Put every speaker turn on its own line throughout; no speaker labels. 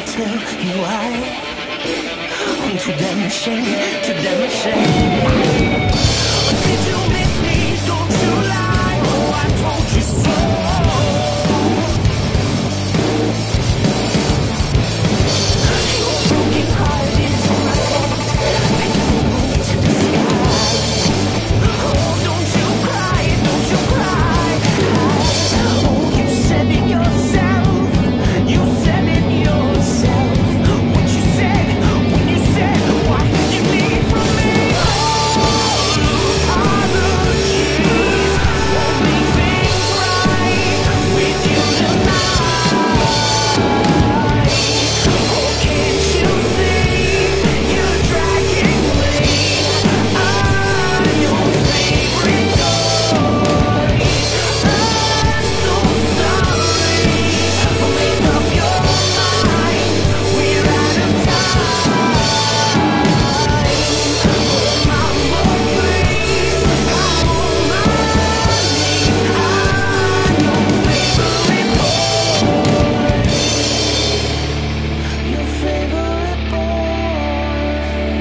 tell you why. I'm too damn ashamed, too damn ashamed. Did you miss me? Don't you lie. Oh, I told you so. Your broken heart is on my head. There's no way to disguise. Oh, don't you cry, don't you cry. Oh, you said it yourself. You said it yourself. What you said when you said what you need from me. Oh, apologies won't make things right with you tonight. Oh, can't you see you're dragging me? I'm your favorite toy. I'm so sorry. Make up your mind. We're out of time. Oh, mama, please. I'm on my knees. I'm your favorite boy. Your favorite boy.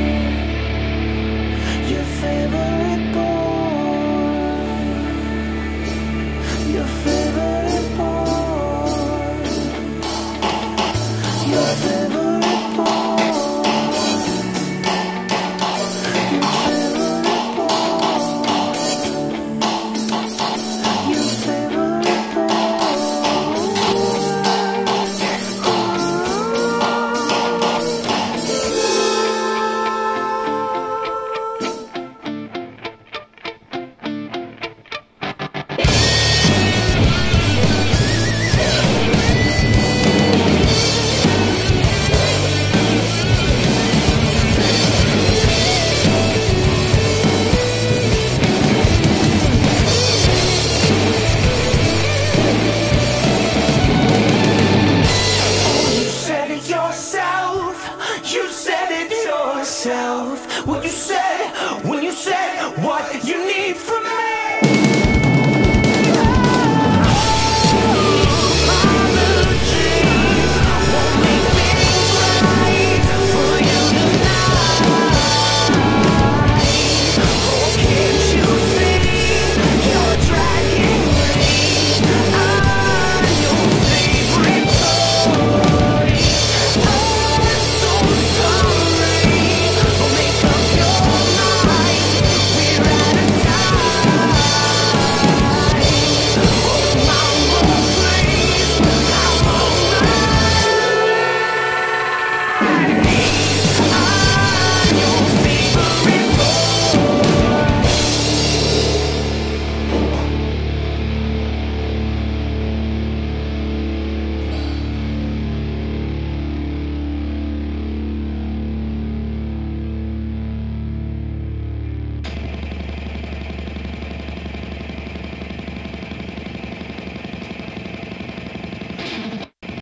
Your favorite boy. Your favorite boy. Your favorite boy. Your favorite boy. Your favorite You said it yourself. You said it yourself. What you said